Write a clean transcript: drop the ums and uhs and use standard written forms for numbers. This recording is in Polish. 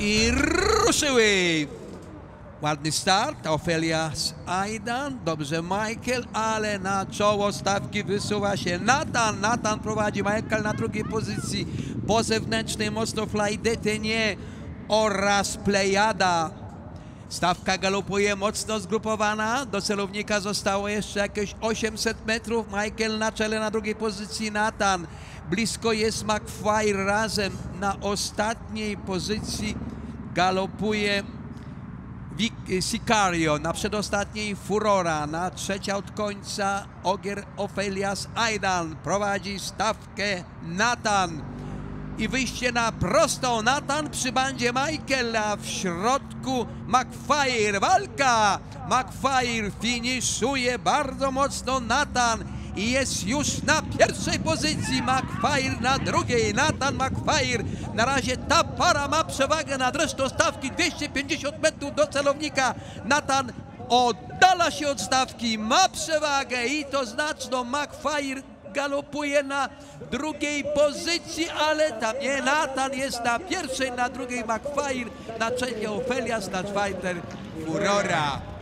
I ruszyły. Ładny start, Ofelia z Aidan, dobrze Michael, ale na czoło stawki wysuwa się Nathan. Nathan prowadzi, Michael na drugiej pozycji, po zewnętrznej mocno Fly Detenie oraz Plejada. Stawka galopuje mocno zgrupowana, do celownika zostało jeszcze jakieś 800 metrów, Michael na czele, na drugiej pozycji Nathan. Blisko jest McFire, razem na ostatniej pozycji galopuje Sicario, na przedostatniej Furora, na trzecia od końca Ogier Ofelia z Aidan. Prowadzi stawkę Nathan. I wyjście na prostą, Nathan przy bandzie Michaela, w środku McFire, walka! McFire finiszuje bardzo mocno Nathan i jest już na pierwszej pozycji, McFire na drugiej, Nathan McFire. Na razie ta para ma przewagę nad resztą stawki, 250 metrów do celownika. Nathan oddala się od stawki, ma przewagę i to znaczną. McFire galopuje na drugiej pozycji, ale tam nie, Nathan jest na pierwszej, na drugiej McFire, na trzeciej Ofelia, na czwartej Furora.